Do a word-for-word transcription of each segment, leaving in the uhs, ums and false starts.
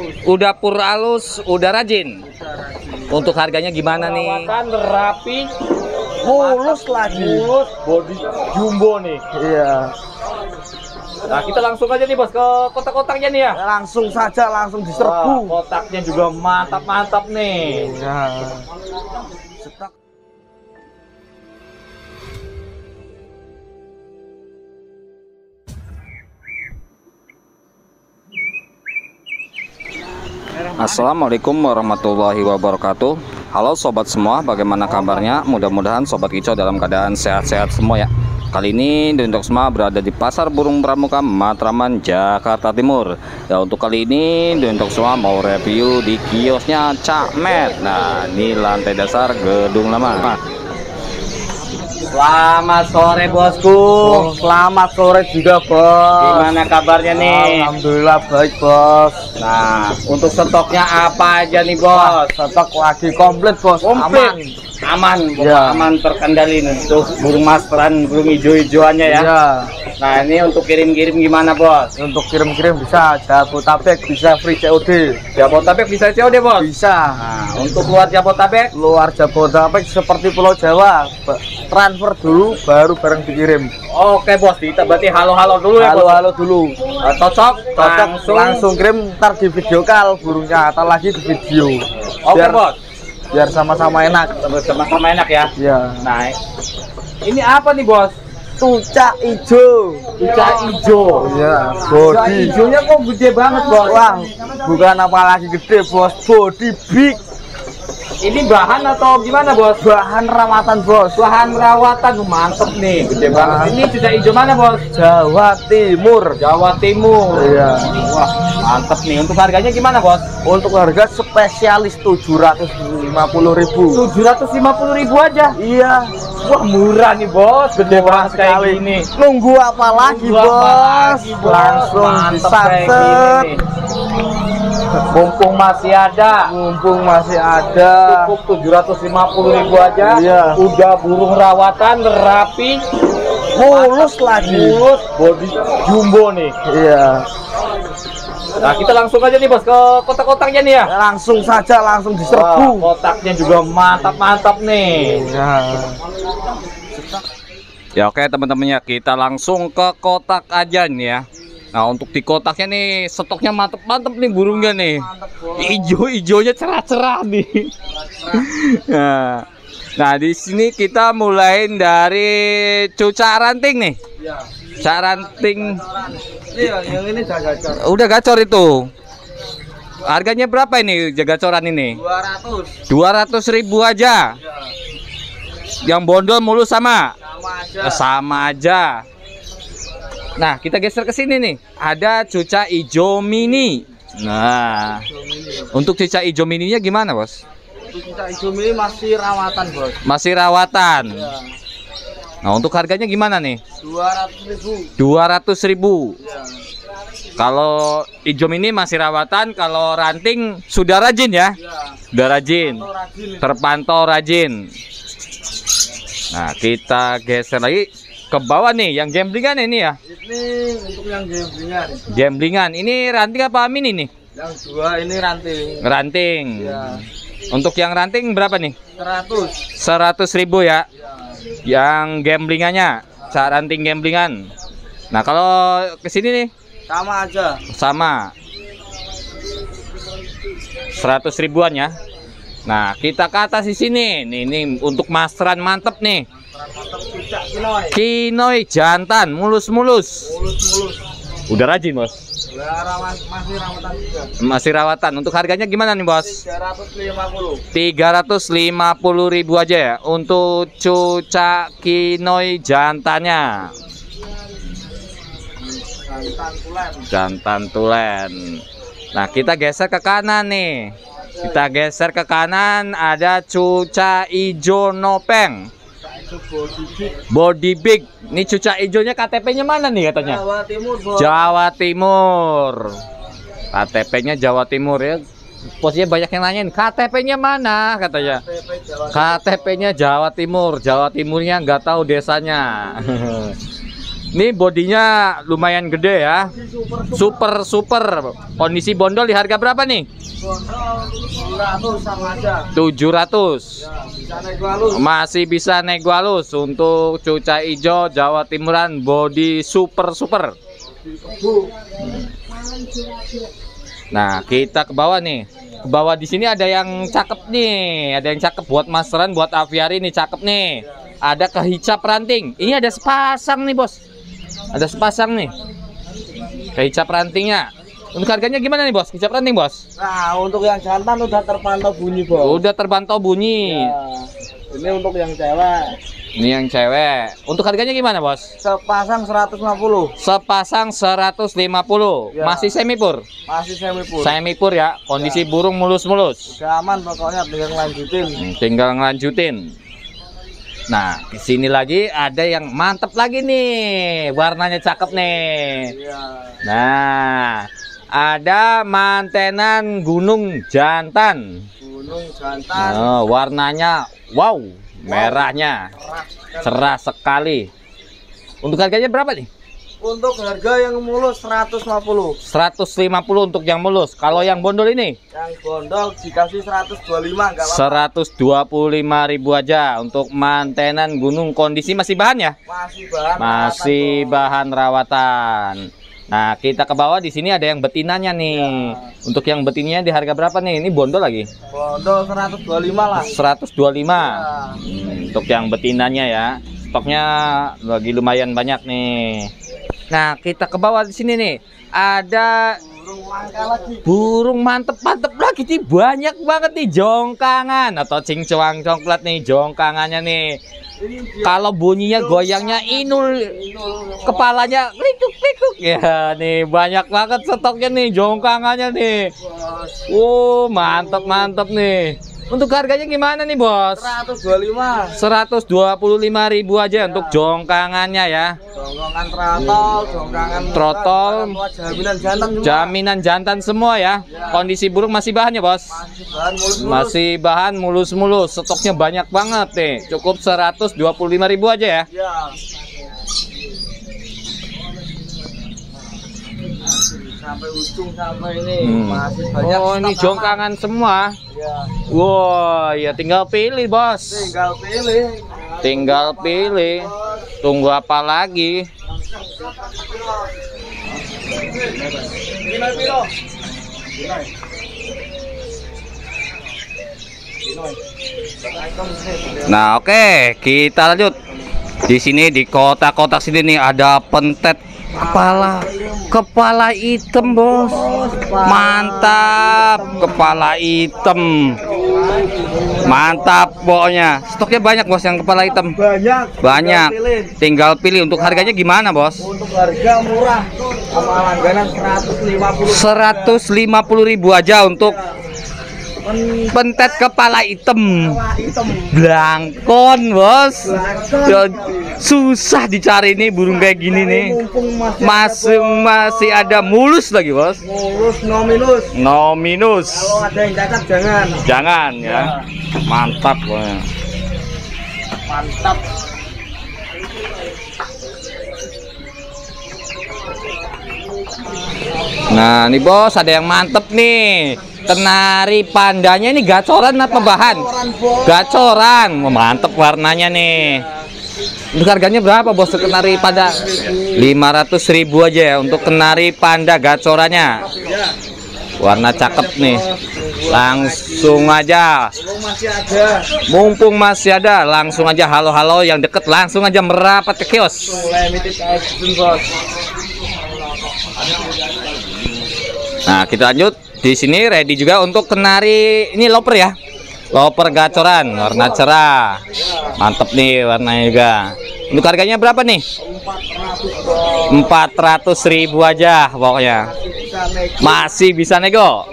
Udah pur halus, udah rajin. Untuk harganya gimana nih? Perawatan rapi, Mulus lagi. mulus, body jumbo nih. Iya. Nah, kita langsung aja nih bos ke kotak-kotaknya nih ya. Langsung saja langsung Wah, diserbu. kotaknya juga mantap-mantap nih. Iya. Stok. Assalamualaikum warahmatullahi wabarakatuh. Halo sobat semua, bagaimana kabarnya? Mudah-mudahan sobat kicau dalam keadaan sehat-sehat semua ya. Kali ini Dendok Semua berada di Pasar Burung Pramuka Matraman, Jakarta Timur. Ya, untuk kali ini Dendok Semua mau review di kiosnya Cak Met. Nah, ini lantai dasar gedung lama. Selamat sore bosku. Oh, selamat sore juga, Bos. Gimana kabarnya nih? Alhamdulillah baik, Bos. Nah, untuk stoknya apa aja nih bos? Stok lagi komplit, Bos. Komplit. Aman. Aman, Ya. aman terkendali nih untuk burung maskeran, burung hijau-hijauannya ya. Iya. Nah, ini untuk kirim-kirim gimana bos? Untuk kirim-kirim bisa Jabodetabek, bisa free C O D. Jabodetabek bisa C O D bos? Bisa. Nah, untuk luar Jabodetabek? Luar Jabodetabek seperti Pulau Jawa, ba- transfer dulu baru barang dikirim. Oke bos, kita berarti halo-halo dulu ya bos. Halo-halo dulu. Nah, cocok, Cocok, langsung. langsung kirim, ntar di video call burungnya atau lagi di video. Oke biar, bos, biar sama-sama enak. sama-sama enak ya. Ya. Nah, ini apa nih bos? Tucak hijau. Cuca hijau. Iya, Cuca body. hijaunya kok gede banget bos? Wah, bukan apalagi gede, Bos. Body big. Ini bahan atau gimana bos? Bahan rawatan, Bos. Bahan rawatan, mantep nih, gede banget. Ini cuca hijau mana bos? Jawa Timur. Jawa Timur. Iya. Wah, mantep nih. Untuk harganya gimana bos? Untuk harga spesialis tujuh ratus lima puluh ribu. tujuh ratus lima puluh ribu aja. Iya. Wah, murah nih bos. Gede Murah banget kayak sekali. gini. Nunggu apa lagi, Nunggu apa Bos? lagi, Bos? Langsung Mantep kayak disantet. gini nih. Mumpung masih ada. Mumpung masih ada. Cukup tujuh ratus lima puluh ribu aja. Iya. Udah burung rawatan, rapi, Mulus lagi. mulus, body jumbo nih. Iya. Nah, kita langsung aja nih bos ke kotak-kotaknya nih ya. Langsung saja langsung Wah, diserbu. kotaknya juga mantap-mantap nih. Iya. Ya oke teman-teman ya, kita langsung ke kotak aja nih ya. Nah, untuk di kotaknya nih stoknya mantep-mantep nih burungnya nih. Ijo-ijonya cerah-cerah nih. Nah, nah di sini kita mulain dari cuca ranting nih. Cuca ranting. Iya, yang ini udah gacor. Udah gacor itu. Harganya berapa ini gacoran ini? dua ratus. dua ratus ribu aja. Yang bondol mulus sama? Sama aja. Sama aja. Nah, kita geser ke sini nih. Ada cuca hijau mini. Nah, untuk cuca hijau mininya gimana, Bos? Untuk kita hijau ini masih rawatan, Bos. Masih rawatan. Ya. Nah, untuk harganya gimana nih? dua ratus ribu. dua ratus ribu. Ya. Kalau hijau mini masih rawatan, kalau ranting sudah rajin ya? Ya. Sudah rajin. Atau rajin. Terpantau rajin. Nah, kita geser lagi ke bawah nih, yang gamblingan ini ya. Ini untuk yang gamblingan. Gamblingan. Ini ranting apa mini nih? Yang dua ini ranting. Ranting. Ya. Untuk yang ranting berapa nih? seratus. seratus ribu ya. Ya. Yang gamblingannya, cak ranting gamblingan. Nah, kalau ke sini nih Sama aja. sama seratus ribuan ya. Nah, kita ke atas di sini. Nih, nih untuk masteran mantep nih. Mantap cucak kinoy. Kinoy jantan, mulus-mulus. Mulus-mulus. Udah rajin, Bos. Udah rawan, masih rawatan juga. Masih rawatan. Untuk harganya gimana nih, Bos? tiga ratus lima puluh. tiga ratus lima puluh ribu aja ya untuk cuca kinoy jantannya. Jantan tulen. Jantan tulen. Nah, kita geser ke kanan nih. Kita geser ke kanan, ada cuca ijo nopeng. Itu body big. Body big. Ini cuca ijonya K T P-nya mana nih katanya? Jawa Timur, Bos. Jawa Timur. K T P-nya Jawa Timur ya. Posnya banyak yang nanyain, K T P-nya mana katanya? K T P Jawa K T P-nya Jawa Timur. Jawa Timurnya nggak tahu desanya. Ini bodinya lumayan gede ya. Super super. Kondisi bondol di harga berapa nih? tujuh ratus. Masih bisa nego halus untuk cuca hijau Jawa Timuran body super super. Nah, kita ke bawah nih. Ke bawah di sini ada yang cakep nih, ada yang cakep buat masteran, buat aviari nih, cakep nih. Ada kehicap ranting. Ini ada sepasang nih, Bos. Ada sepasang nih. Kehicap rantingnya. Untuk harganya gimana nih, Bos? Kehicap ranting, Bos? Nah, untuk yang jantan udah terpantau bunyi, Bos. Udah terpantau bunyi. Ya. Ini untuk yang cewek. Ini yang cewek. Untuk harganya gimana, Bos? Sepasang seratus lima puluh. Sepasang seratus lima puluh. Ya. Masih semipur. Masih semipur. Semipur ya. Kondisi ya. Burung mulus-mulus. Udah aman pokoknya, tinggal lanjutin. Tinggal ngelanjutin. Nah, di sini lagi ada yang mantep lagi nih. Warnanya cakep nih. Ya. Nah, ada mantenan gunung jantan. Gunung jantan. Oh, warnanya wow, merahnya cerah sekali. Untuk harganya berapa nih? Untuk harga yang mulus seratus lima puluh. seratus lima puluh untuk yang mulus. Kalau yang bondol ini? Yang bondol dikasih seratus dua puluh lima enggak apa-apa. seratus dua puluh lima ribu aja untuk mantenan gunung. Kondisi masih bahan ya? Masih bahan. Masih rawatan, bahan rawatan. Nah, kita ke bawah di sini ada yang betinanya nih. Ya. Untuk yang betinanya di harga berapa nih? Ini bondol lagi. Bondol seratus dua puluh lima lah. seratus dua puluh lima. Ya. Hmm, untuk yang betinanya ya. Stoknya lagi lumayan banyak nih. Nah, kita ke bawah di sini nih. Ada burung langka lagi. Burung mantep-mantep lagi nih. Banyak banget nih jongkangan atau cingcuang coklat nih jongkangannya nih. Kalau bunyinya goyangnya inul, kepalanya klikuk-klikuk ya nih, banyak banget stoknya nih jongkangannya nih. Oh, mantep-mantep nih. Untuk harganya gimana nih, Bos? seratus dua puluh lima. seratus dua puluh lima ribu aja ya. Untuk jongkangannya ya. Jongkangan trotol, jongkangan trotol, jaminan jantan semua. Jaminan jantan semua ya. Ya. Kondisi burung masih bahan ya, Bos? Masih bahan mulus-mulus. Masih bahan mulus-mulus. Stoknya banyak banget nih. Cukup seratus dua puluh lima ribu aja ya. Ya. Sampai ujung sampai ini hmm. masih banyak. Oh, ini jongkangan aman. Semua. Ya. Wow, ya tinggal pilih, Bos. Tinggal pilih. Tinggal pilih. Tunggu apa lagi? Nah, oke, okay. Kita lanjut. Di sini di kotak-kotak sini nih ada pentet kepala kepala hitam, Bos. Mantap, kepala hitam. Mantap pokoknya. Stoknya banyak, Bos, yang kepala hitam. Banyak. Banyak. Tinggal pilih. Tinggal pilih. Untuk harganya gimana, Bos? Untuk harga murah. Sama langganan seratus lima puluh. seratus lima puluh ribu aja untuk pentet kepala hitam. Blangkon, Bos. Susah dicari nih burung kayak gini nih. Masih masih ada mulus lagi, Bos. Mulus no minus. No minus. Kalau ada yang cacat jangan. Jangan ya. Mantap pokoknya. Mantap. Nah, nih, Bos, ada yang mantep nih. Kenari pandanya ini gacoran apa bahan? Gacoran. Mantep warnanya nih. Untuk harganya berapa, Bos, kenari panda? lima ratus ribu aja ya untuk kenari panda gacorannya. Warna cakep nih. Langsung aja. Mumpung masih ada, langsung aja halo-halo yang deket, langsung aja merapat ke kios. Nah, kita lanjut. Di sini ready juga untuk kenari ini loper ya. Loper gacoran warna cerah. Mantep nih warnanya juga. Untuk harganya berapa nih? empat ratus ribu aja pokoknya. Masih bisa nego.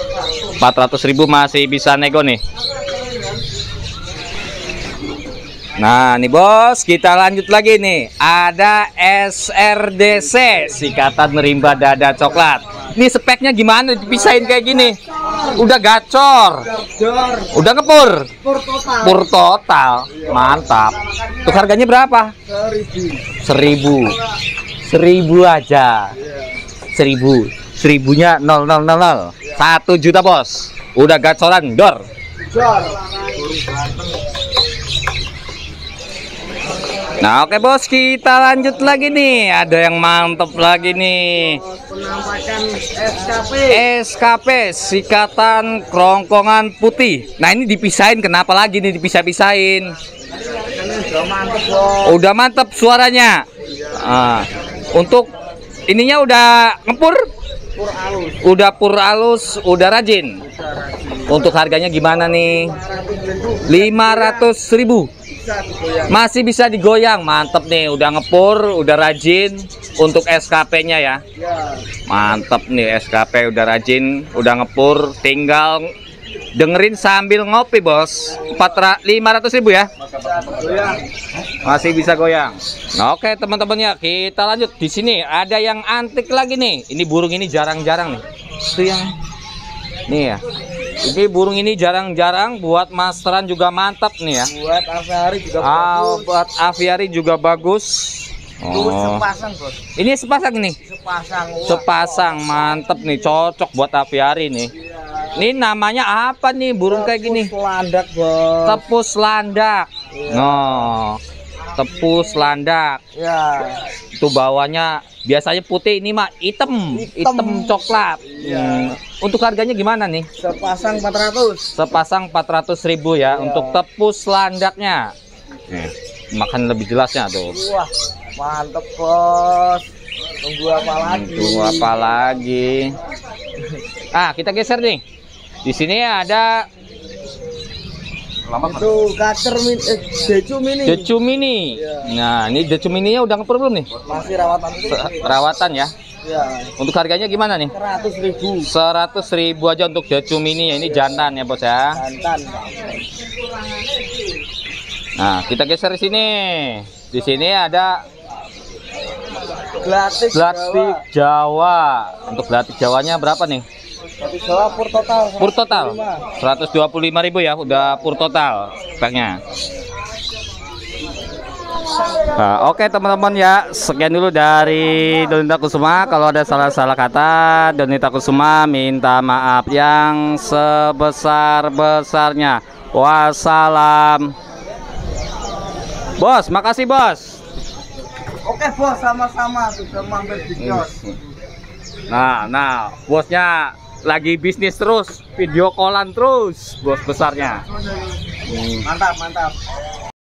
empat ratus ribu masih bisa nego nih. Nah, nih bos, kita lanjut lagi nih. Ada S R D C, sikatan rimba dada coklat. Ini speknya gimana dipisahin kayak gini? Udah gacor. Udah ngepur. Pur total. Mantap. Untuk harganya berapa? Seribu. Seribu aja. Seribu. Seribunya nol nol nol nol. Satu juta bos. Udah gacoran, dor. Nah oke bos, kita lanjut lagi nih. Ada yang mantep lagi nih. Penampakan S K P. S K P, sikatan kerongkongan putih. Nah ini dipisahin, kenapa lagi nih dipisah-pisahin? Udah mantep bos. Udah mantep suaranya. Nah, untuk ininya udah ngepur? Pur alus. Udah pur alus, udah rajin. Untuk harganya gimana nih? lima ratus ribu. Masih bisa digoyang. Mantep nih, udah ngepur, udah rajin. Untuk S K P-nya ya. Mantep nih, S K P udah rajin, udah ngepur. Tinggal dengerin sambil ngopi bos. lima ratus ribu ya. Masih bisa goyang. Nah, oke teman-teman ya, kita lanjut. Di sini ada yang antik lagi nih. Ini burung ini jarang-jarang nih. Itu yang nih ya. Ini burung ini jarang-jarang, buat masteran juga mantap nih ya. Buat aviari juga Ah, bagus. buat aviari juga bagus. Tuh, Oh. sepasang bos. Ini sepasang nih. Sepasang. Wah. Sepasang mantep nih, cocok buat aviari nih. Ini namanya apa nih burung kayak gini? Tepus landak bos. Tepus landak. No. Tepus landak. Ya. Itu bawahnya biasanya putih, ini mah hitam, Hitam. hitam coklat. Hmm. Untuk harganya gimana nih? Sepasang empat ratus. Sepasang empat ratus ribu ya, untuk tepus landaknya. Nih, makan lebih jelasnya tuh. Wah, mantep bos. Tunggu apa lagi? Tunggu apa lagi? Ah, kita geser nih. Di sini ada Itu kacer min, eh, decu mini. decu mini. Nah, ini decu mininya udah ngepur belum nih? Masih rawatan itu. Perawatan ya. Ya. Untuk harganya gimana nih? Seratus ribu. Seratus ribu aja untuk decu mini ya. Ini jantan ya bos ya. Jantan. Nah, kita geser di sini. Di sini ada Glatik. Glatik Jawa. Untuk glatik Jawanya berapa nih? Glatik Jawa pur total. Pur total seratus dua puluh lima ribu ya, udah pur total speknya. Nah, oke teman-teman ya, sekian dulu dari Donita Kusuma. Kalau ada salah-salah kata, Donita Kusuma minta maaf yang sebesar-besarnya. Wassalam. Bos, makasih bos. Oke bos, sama-sama sudah mampir di kios. Nah, nah, bosnya lagi bisnis terus, video callan terus, bos besarnya. Mantap, mantap.